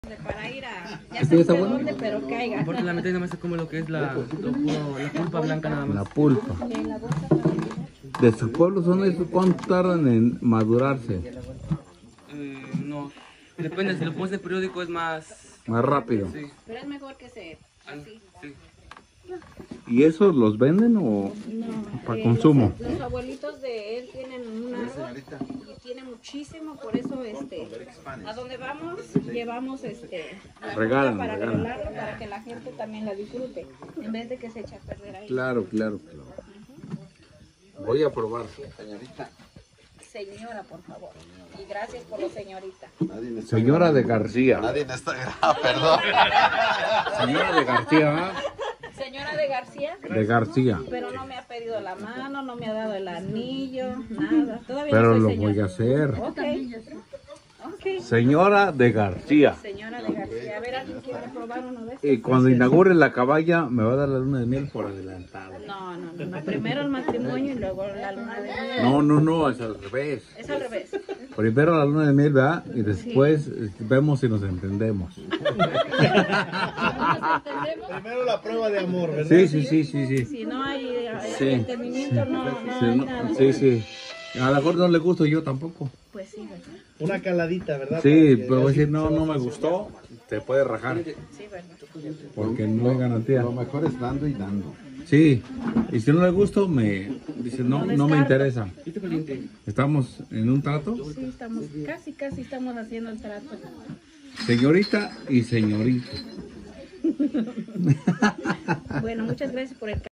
Para ir a... Ya ¿Este sé está de bueno? dónde, pero caiga. Aparte la mitad nada más se come lo que es la pulpa blanca nada La más. pulpa. En la bolsa para... ¿De sus pueblos son esos? ¿Cuánto tardan en madurarse? No, depende, si lo pones en el periódico es más... Más rápido. Sí, Pero es mejor que se... Así. sí. ¿Y esos los venden o No. para consumo? Los abuelitos de él tienen un árbol y tiene muchísimo, por eso a donde vamos llevamos la Regalan, fruta para regalan. regalarlo, para que la gente también la disfrute, en vez de que se eche a perder ahí. Claro, claro. Voy a probar. Señora, por favor. Y gracias por lo señorita. Señora de García. Nadie en esta perdón. Señora de García, ¿verdad? Señora de García, De García. pero no me ha pedido la mano, no me ha dado el anillo, nada. Todavía Pero no soy lo señora. voy a hacer. Ok. Señora de García. Señora de García, a ver, ¿alguien quiere probar uno de estos? Y cuando inaugure la caballa, me va a dar la luna de miel por adelantado. No. Primero el matrimonio y luego la luna de miel. No, es al revés. Es al revés. Primero la luna de miel, ¿verdad? Y después vemos si nos entendemos. Primero la prueba de amor, ¿verdad? Sí. Si no hay Sí. entendimiento, no Sí, hay no, nada. sí. A lo mejor no le gusto yo tampoco. Pues sí, ¿verdad? Una caladita, ¿verdad? Sí, Para que pero voy a así decir, no se va me gustó, te puede rajar. Sí, ¿verdad? Porque no hay garantía. Lo mejor es dando y dando. Sí, y si no le gusto, me dice, no me interesa. ¿Estamos en un trato? Sí, estamos, casi estamos haciendo el trato. Señorita y señorita. Bueno, muchas gracias por el